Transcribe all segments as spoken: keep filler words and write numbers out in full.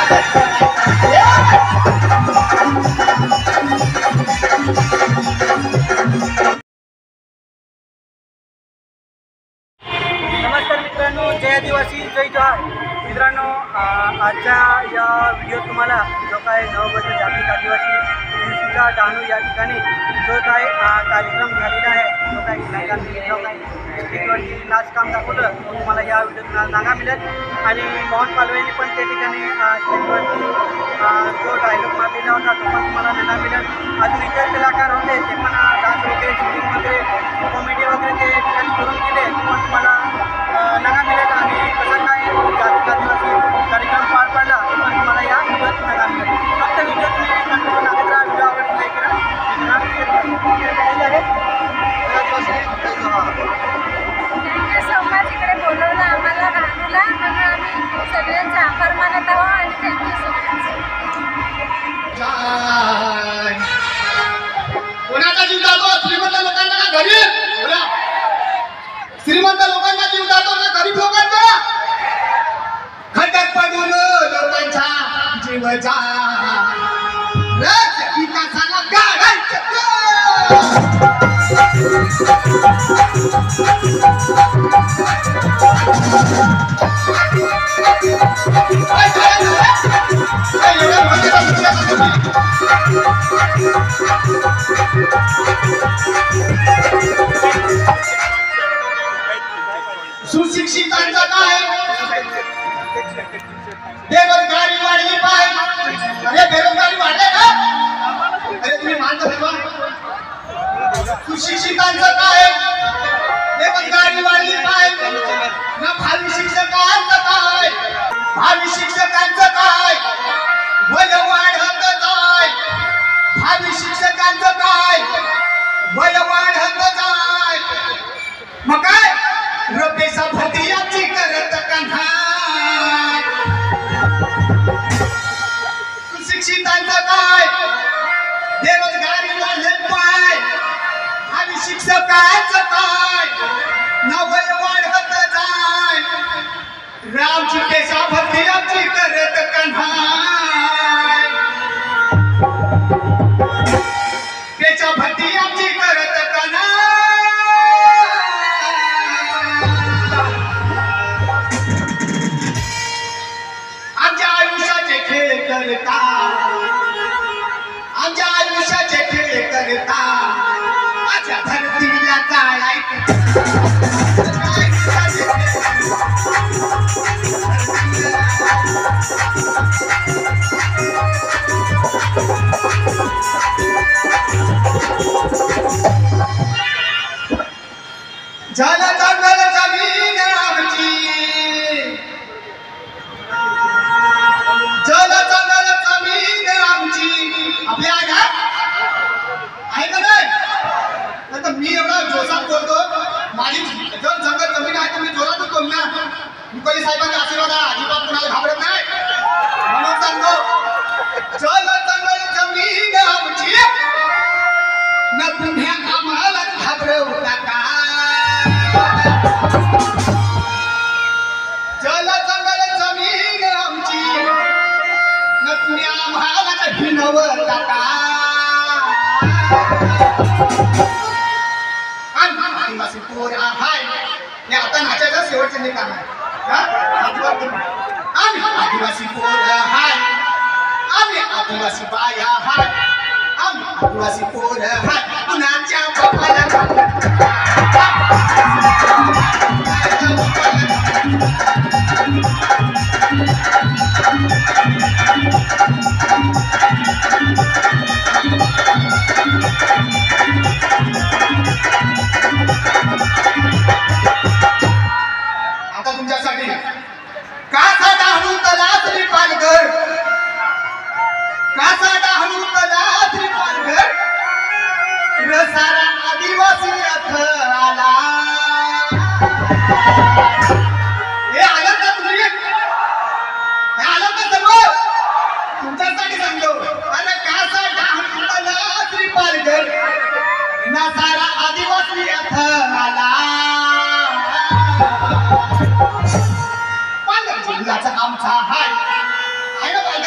नमस्कार मित्रांनो, जय आदिवासी जय जोहार. मित्रांनो, आजच्या या व्हिडिओत तुम्हाला जो काय नवबद्ध जागतिक आदिवासी दिवशीचा डहाणू या ठिकाणी जो काय कार्यक्रम झालेला आहे, जो काही नायकांनी जो काही स्टेजवरती नाचकाम दाखवलं तो तुम्हाला या व्हिडिओत नागा मिळेल. आणि मोहन पालवेने पण त्या ठिकाणी स्टेजवरती जो डायलॉग मारलेला होता तो पण तुम्हाला नागा मिळेल. अजून इतर कलाकार होते ते पण डान्स वगैरे सिंगिंग वगैरे कॉमेडी वगैरे ते ठिकाणी करून केले ते पण तुम्हाला नागा मिळेल. आणि कसं काय जागतिक आदिवासी कार्यक्रम पार पडला ते पण तुम्हाला या व्हिडिओत नागा मिळेल. फक्त व्हिडिओ तुम्ही कंटिन्यू लागत राहा. व्हिडिओ आवडला लाईक करा. Thank you so much. इकडे बोलवलं आम्हाला डहाणूला म्हणून आम्ही सगळ्यांचा आभार मानत आहोत आणि थँक्यू सो मच. कोणाचा जीव जातो? श्रीमंत लोकांना का गरीब? बोला. श्रीमंत लोकांना जीव जातो का गरीब लोकांना? खड्ड्यात पडून लोकांचा जीव जा विकासाला गाडायचं. सुशिक्षितांचं काय? बेरोजगारी वाढली पाहिजे. अरे बेरोजगारी वाढले का? अरे तुम्ही मानता ठेवा. सुशिक्षितांचं काय? बेरोजगारी वाढली पाहिजे. ना भावी शिक्षकांचं काय? भावी शिक्षकांचं काय? वय वाढत जाय. भावी शिक्षकांचं काय? वय वाढत जाय. मग काय रपेसा भरतीयाची करत कन्हाय. सुशिक्षितांचं काय? बेरोजगारी वाढले पाय. भावी शिक्षकांचं काय? नवय वाढत जाय. रामची पेशा भरतीयाची करत कन्हाय. पेशा भरतीयाची करत कन्हाय. आमच्या आयुष्याचे खेळ करता. आमच्या आयुष्याचे खेळ करता. आमच्या धरतीला जाळायचं. जल जंगल जमीन आमची. जल जंगल जमीन आमची. आपल्या आहे का? आहे का नाही? आता मी एवढा जोशात बोलतो. माझी जल जंगल जमीन आहे तर मी जोरातच बोल ना. मुकली साहेबांचा आशीर्वाद आहे. अजिबात कोणाला घाबरत नाही म्हणून सांगतो. जल जंगल जमीन आमची. न तुम्ही आम्हाला घाबरवू नका. जल जंगल जमीन आमची. न तुम्ही आम्हाला भिनवू नका. आदिवासी पोरा हाय. हे आता नाचायचं शेवटचं निकाल आहे. आम्ही आदिवासी पोरा हाय. आम्ही आदिवासी बाया हाय. आम्ही आदिवासी पोरा हाय. कुणाच्या बापाला आता तुमच्यासाठी कासा डहाणू तलासरी पालघर. कासा डहाणू तलासरी पालघर. रसारा आदिवासी रथ आला. हे आलं का तुम्ही? हे आलं का सर्व? तुमच्यासाठी सांगतो. अरे कासा डहाणू तलासरी पालघर. नसारा आदिवासी रथ आला. पालघर जिल्ह्याचा आमचा हाय. आहे ना पालघर?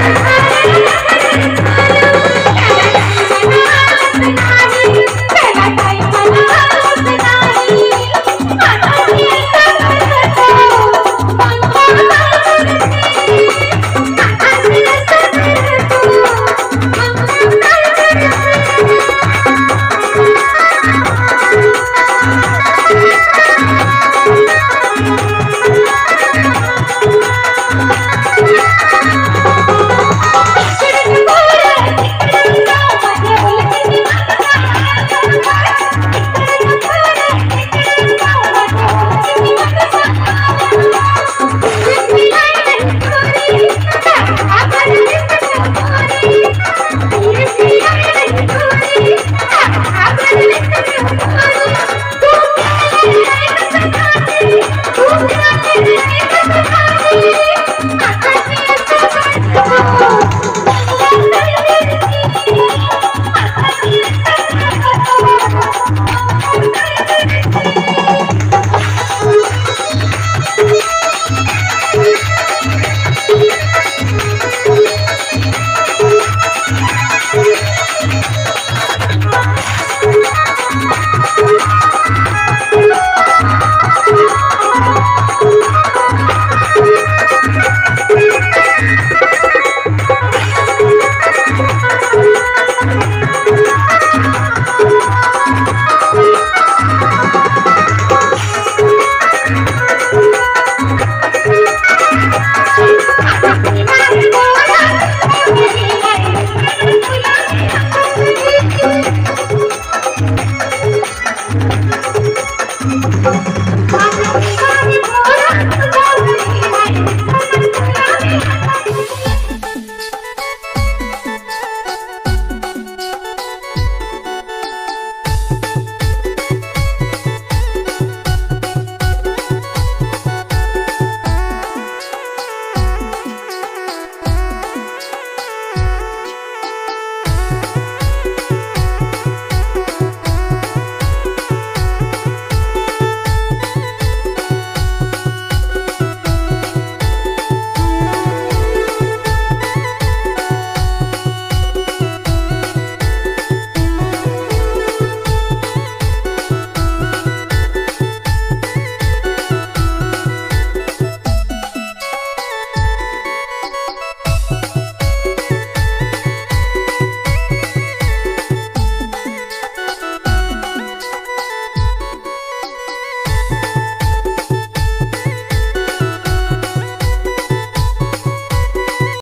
हा